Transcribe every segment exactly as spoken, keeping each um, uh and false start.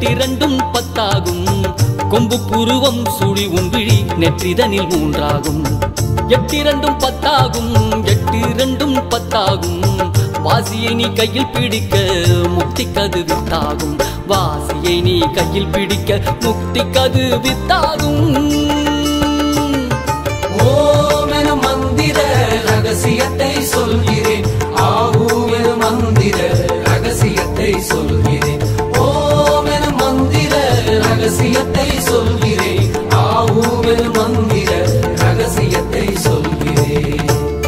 எட்டிரண்டும் பத்தாகும் கொம்பு புருவம் சுழி உன்விழி நெற்றிதனில் மூன்றாகும் எட்டிரண்டும் பத்தாகும் எட்டிரண்டும் பத்தாகும் வாசியை நீ கையில் பிடிக்க முக்தி கது வித்தாகும் வாசியை நீ கையில் பிடிக்க முக்தி கது வித்தாகும் ஓம் எனும் மந்திர ரகசியத்தை சொல்கிறேன் ஆஹூம் எனும் மந்திர ரகசியத்தை சொல்கிறேன் ஓம் எனும் மந்திர ரகசியத்தை சொல்கிறேன் ஆஹூம் எனும் மந்திர ரகசியத்தை சொல்கிறேன்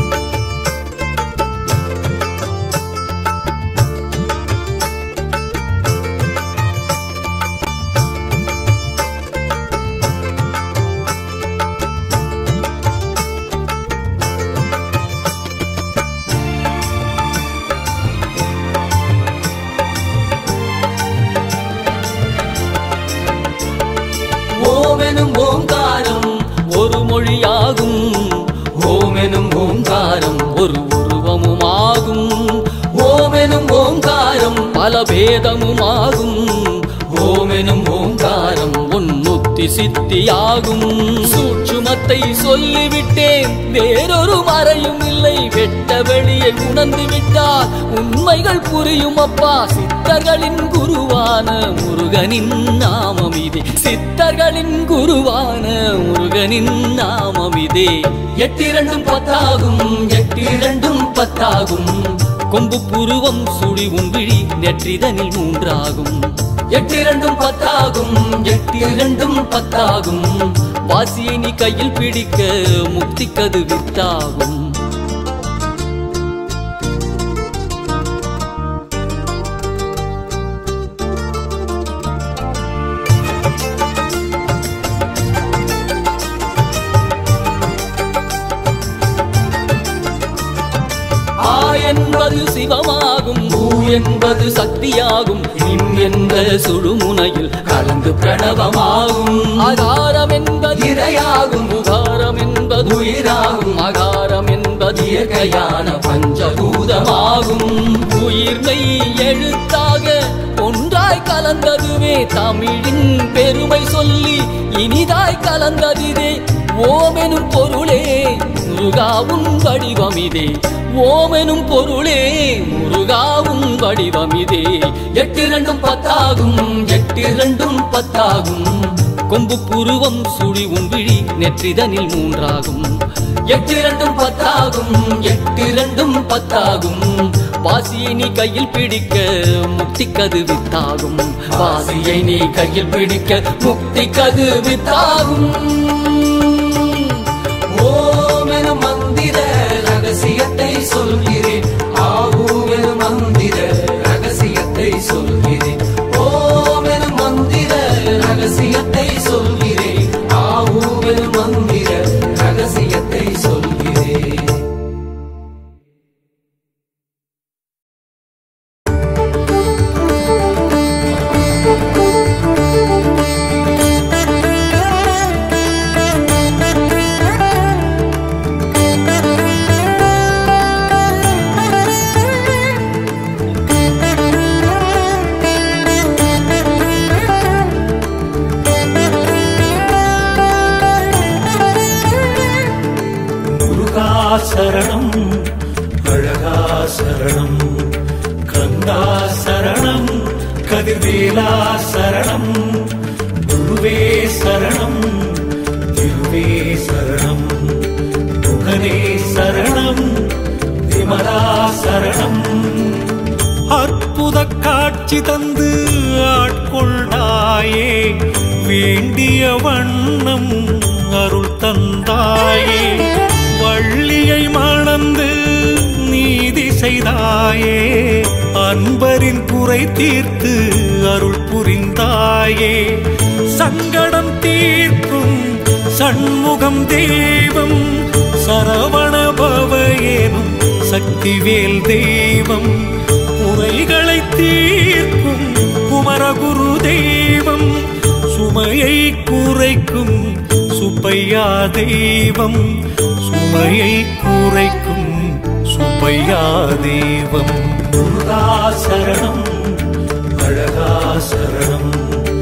ஓங்காரம் ஒரு மொழியாகும் ஓமெனும் ஓங்காரம் ஒரு உருவமுமாகும் ஓமெனும் ஓங்காரம் பல பேதமுமாகும் ஓமெனும் ஓங்காரம் ஒன்னுத்தி சித்தியாகும் சூட்சுமத்தை சொல்லிவிட்டேன் வேறொரு மறையும் இல்லை வெட்ட வெளியை உணர்ந்து விட்டால் உண்மைகள் புரியும் அப்பா சித்தர்களின் குருவான முருகனின் நாமம் இதே சித்தர்களின் குருவான முருகனின் நாமம் இதே எட்டிரண்டும் பத்தாகும் எட்டிரண்டும் பத்தாகும் கொம்பு புருவம் சுழி உன்விழி நெற்றிதனில் மூன்றாகும் எட்டிரண்டும் பத்தாகும் எட்டிரண்டும் பத்தாகும் வாசியை நீ கையில் பிடிக்க முக்தி கது வித்தாகும் என்பது சிவமாகும் பூ என்பது சக்தியாகும் இம் என்ற சுழுமுனையில் கலந்து பிரணவமாகும் ஆகாரம் என்பது இறையாகும் உகாரம் என்பது உயிராகும் அகாரம் என்பது இயற்கையான பஞ்சபூதமாகும் உயிர்மை எழுத்தாக ஒன்றாய் கலந்ததுவே தமிழின் பெருமை சொல்லி இனிதாய் கலந்ததிதே ஓமெனும் பொருளே முருகாவும் வடிவமிதே ஓமெனும் பொருளே முருகாவும் வடிவமிதே எட்டிரண்டும் பத்தாகும் எட்டிரண்டும் பத்தாகும் கொம்பு புருவம் சுழி உன்விழி நெற்றிதனில் மூன்றாகும் எட்டிரண்டும் பத்தாகும் எட்டிரண்டும் பத்தாகும் வாசியை நீ கையில் பிடிக்க முக்தி கது வித்தாகும் வாசியை நீ கையில் பிடிக்க முக்தி கது வித்தாகும் ஓம் எனும் மந்திர ரகசியத்தை சொல்கிறேன் ஆஹூம் எனும் மந்திர ரகசியத்தை சொல்கிறேன் ஓம் எனும் மந்திர ரகசியத்தை சொல்கிறேன் ஆஹூம் எனும் மந்திர ரகசியத்தை சொல்கிறேன் சரணம் அழகா சரணம் கந்தா சரணம் கதிர்வேலா சரணம் குருவே சரணம் திருவே சரணம் முகனே சரணம் விமலா சரணம் அற்புத காட்சி தந்து ஆட்கொண்டாயே வேண்டிய வண்ணம் அருள் தந்தாயே வள்ளியை மணந்து நீதி செய்தாயே அன்பரின் குறை தீர்த்து அருள் புரிந்தாயே சங்கடம் தீர்க்கும் சண்முகம் தெய்வம் சரவண பவயேனும் சக்திவேல் தெய்வம் குறைகளை தீர்க்கும் குமரகுரு தெய்வம் சுமையை குறைக்கும் சுப்பையா தெய்வம் சுமையை குறைக்கும் சுப்பையா தெய்வம் முருகா சரணம் அழகா சரணம்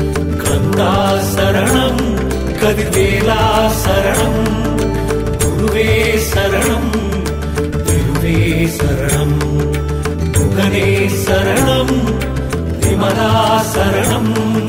கதிர்வேலா சரணம், குருவே சரணம், திருவே சரணம், குகனே சரணம், விமலா சரணம்.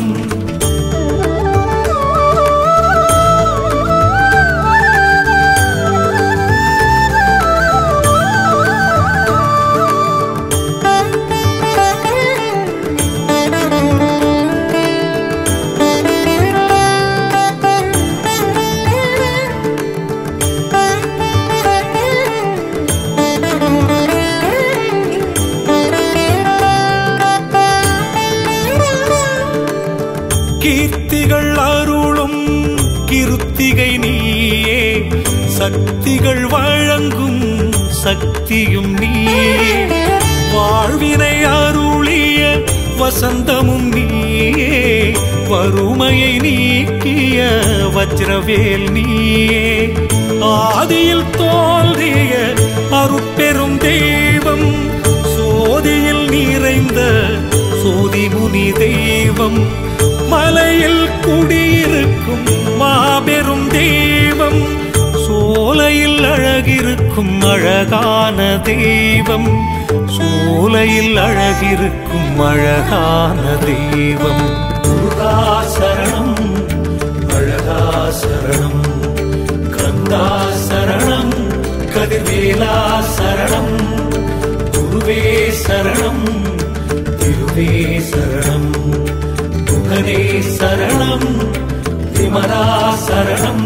கீர்த்திகள் அருளும் கிருத்திகை நீயே, சக்திகள் வழங்கும் சக்தியும் நீயே, வாழ்வினை அருளிய வசந்தமும் நீயே, வறுமையை நீக்கிய வஜ்ரவேல் நீயே, ஆதியில் தோன்றிய அருட்பெரும் தெய்வம், சோதியில் நிறைந்த சோதிமுனி தெய்வம், மலையில் குடியிருக்கும் மாபெரும் தெய்வம், சோலையில் அழகிருக்கும் அழகான தெய்வம், சோலையில் அழகிருக்கும் அழகான தெய்வம். முருகா சரணம், அழகா சரணம், கந்தா சரணம், கதிர்வேலா சரணம், குருவே சரணம், திருவே சரணம், குகனே சரணம், விமலா சரணம்.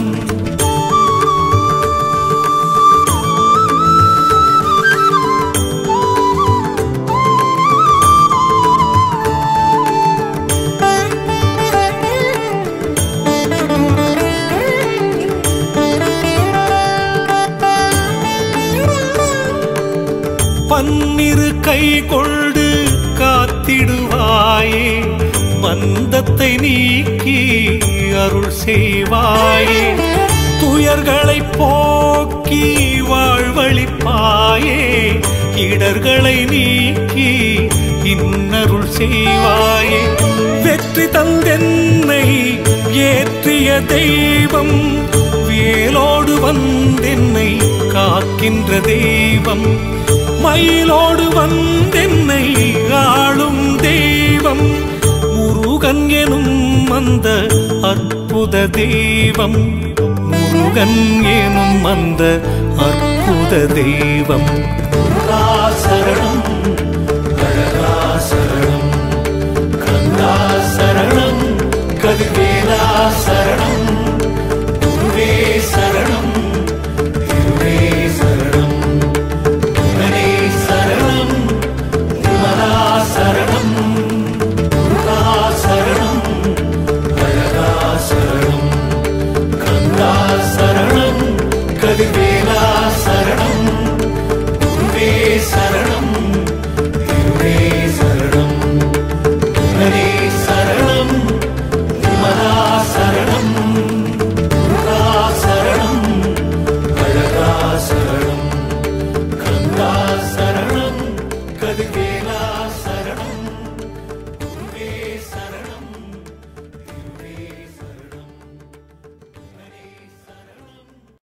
பன்னிரு கை கொண்டு காத்திடுவாயே, மந்தத்தை நீக்கி அருள் செய்வாயே, துயர்களை போக்கி வாழ்வழிப்பாயே, இடர்களை நீக்கி இன்னருள் செய்வாயே, வெற்றி தந்தென்னை ஏற்றிய தெய்வம், வேலோடு வந்தென்னை காக்கின்ற தெய்வம், மயிலோடு வந்தென்னை ஆளும் தெய்வம், முருகன் எனும் அந்த அற்புத தெய்வம், முருகன் எனும் அந்த அற்புத தெய்வம். முருகா சரணம், அழகா சரணம், கந்தா சரணம், கதிர்வேலா சரணம், குருவே சரணம், திருவே சரணம், குகனே சரணம், விமலா சரணம். முருகா சரணம், அழகா சரணம், கந்தா சரணம், கதிர்வேலா சரணம், குருவே சரணம், திருவே சரணம், குகனே சரணம், விமலா சரணம். முருகா சரணம், அழகா சரணம், கந்தா சரணம், கதிர்வேலா சரணம், குருவே சரணம், திருவே சரணம், குகனே சரணம்.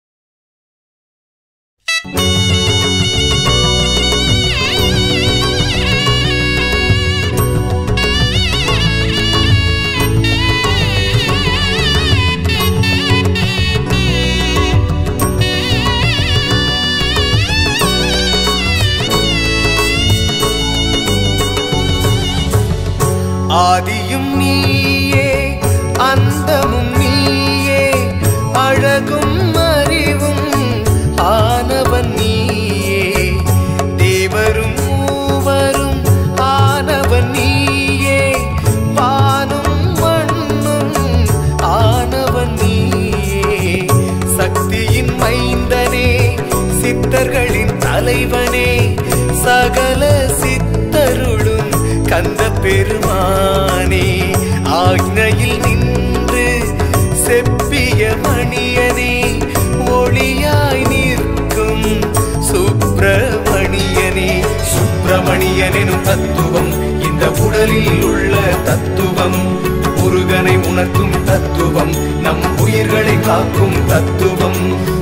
ஆதியும் நீயே, அந்தமும் நீயே, அழகும் அறிவும் ஆனவன் நீயே, தேவரும் மூவரும் ஆனவன் நீயே, வானும் மண்ணும் ஆனவன் நீயே, சக்தியின் மைந்தனே, சித்தர்களின் தலைவனே, சகல சித்தருளும் கந்த பெருமானே, ஆக்ஞையில் நின்று செப்பிய மணியனே, ஒளியாய் நிற்கும் சுப்பிரமணியனே, சுப்பிரமணியனும் தத்துவம் இந்த உடலில் உள்ள தத்துவம், முருகனை உணர்த்தும் தத்துவம், நம் காக்கும் தத்துவம்